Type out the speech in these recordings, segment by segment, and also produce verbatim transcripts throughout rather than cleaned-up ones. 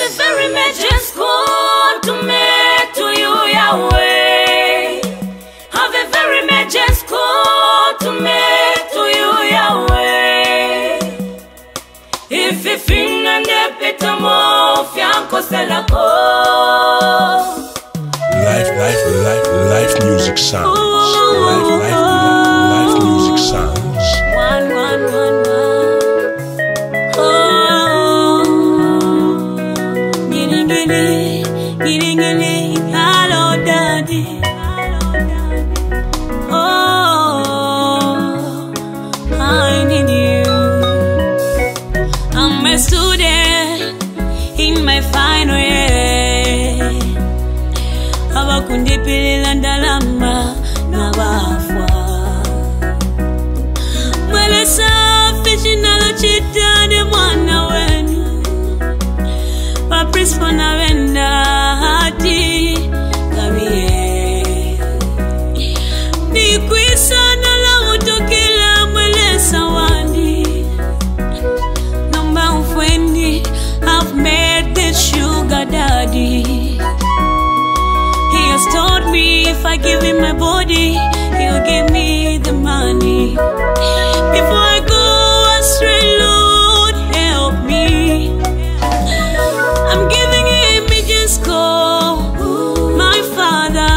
a very majestic call to make to you, Yahweh. Have a very majestic call to make to you, Yahweh. If you feel and the better more, Fianco Selako. Life, life, life, life music sounds. Life, life, life, life music sounds. One, one, one, one. Oh, giddy, giddy, giddy, giddy. Hello, Daddy. Oh, I need you. I'm a student in my final year. Abakundi pilila ndalama na bafwa. Mwele safi jinalo chitane mwana wenu. Papris na wenda hati kamie. Nikwisa na la mutokila mwele sawandi. Namba mfwendi, I've met this sugar daddy. He has told me if I give him my body, he'll give me the money. Before I go astray, Lord, help me. I'm giving him a just call, my Father.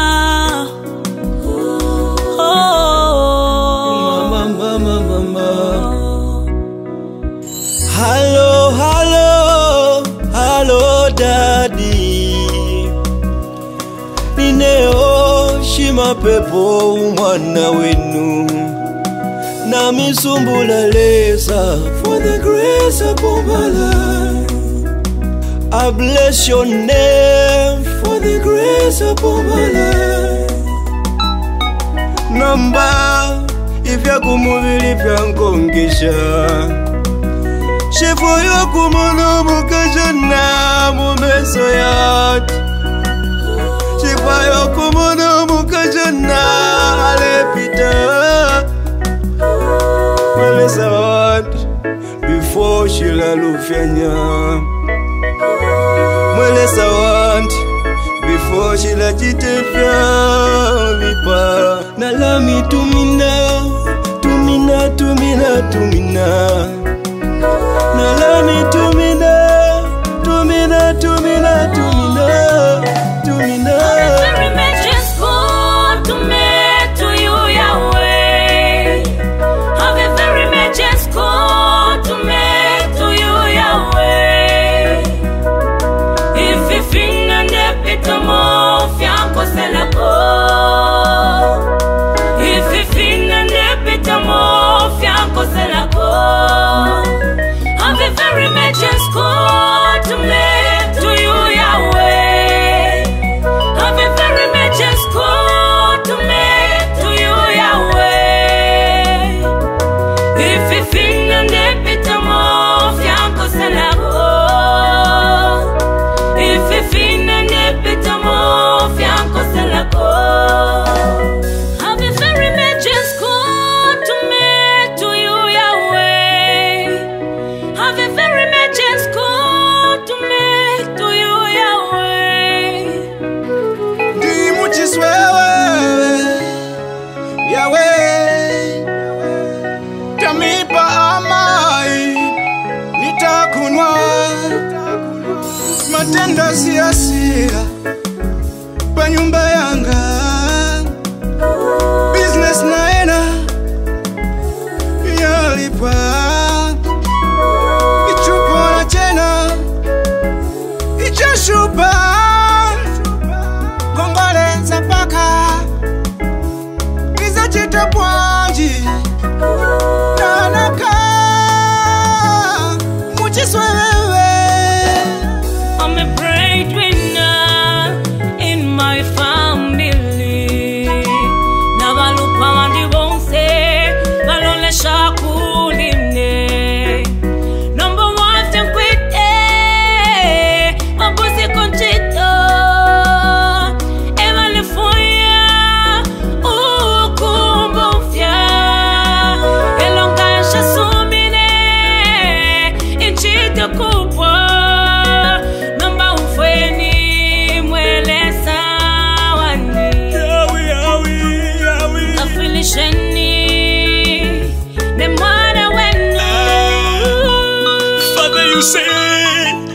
Oh, Mama, mama, mama. Hello, hello, hello, Daddy. Nineo shima pepo mwana wenu na misumbula lesa for the grace upon my life. I bless your name for the grace upon my life. Namba ifya kumuvili pya nkongisha Shifo yo kumunu mukasha na mumeso yati Shifa yo kumunu mukasha na alepita Melisa wati before shila lufyanya Melisa wati before shila jitefya lipa Nalami tumina, tumina, tumina, tumina Nalami tumina, tumina, tumina, tumina, tumina. very majestic call to make to you, Yahweh. Have a very majestic call to make to you, Yahweh. If you feel and the better more, Fianco Selako. If you feel and the better more, Fianco Selako. Have a very majestic call to make to you, Yahweh. Have a very majestic call to make to you, Yahweh. If you feel and the better more, Fianco Selako. If you feel and the better more, Fianco Selako. Have a very majestic call to make to you, Yahweh. Have a very majestic call to make to you, Yahweh. Di muchiswewe, Yahweh. Tamipa amai, nitakunwa. Matenda siasia, pa nyumba yanga. Business naena, yalipa. Ichupo na chena, ichashupa. Kongole zapaka, kiza chita pwanji. Nanaka, muchiswewe. I'm a breadwinner in my family.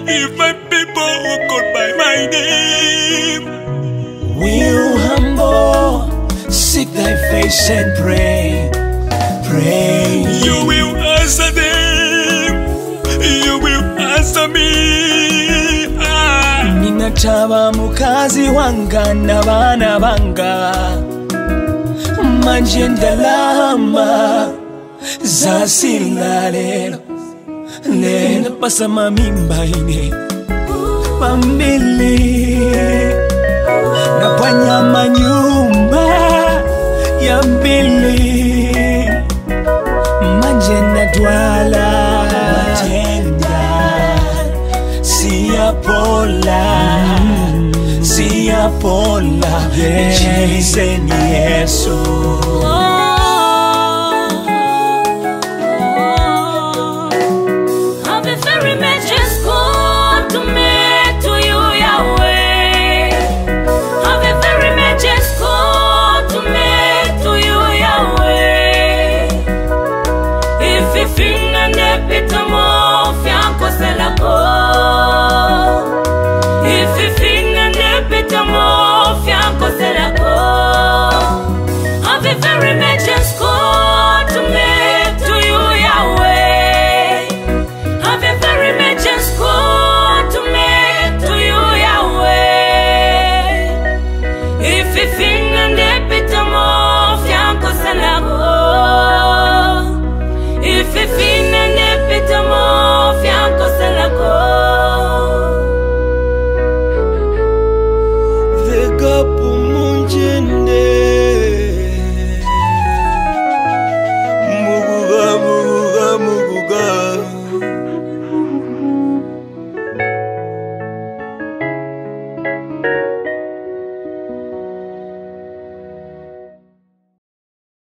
if my people who call by my name will humble, seek thy face and pray, pray. You will answer them, you will answer me. Ah. Ninataba mukazi wanga na bana banga, manje ndalama zasila lelo, lelo pasama mimba ine pambili na panyama nyumba ya mbili, manje na dwala matenda siya pola, siya pola, Jesus ni Yesu.